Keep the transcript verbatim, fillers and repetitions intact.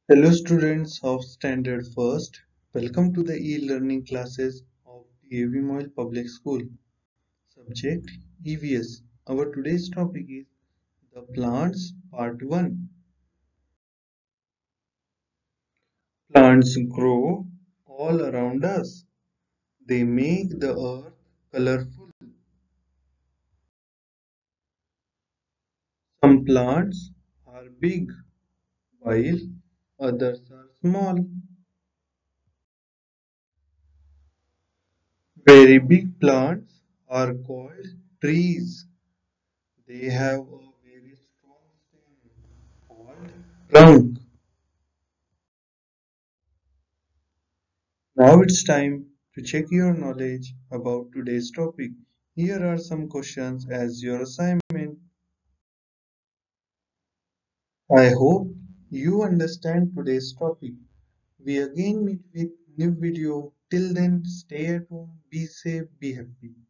Hello students of Standard First. Welcome to the e-learning classes of the A V Moyle Public School. Subject E V S. Our today's topic is the plants part one. Plants grow all around us. They make the earth colorful. Some plants are big while others are small. Very big plants are called trees. They have a very strong stem called trunk. Now it's time to check your knowledge about today's topic. Here are some questions as your assignment. I hope you understand today's topic. We again meet with new video. Till then, stay at home, be safe, be happy.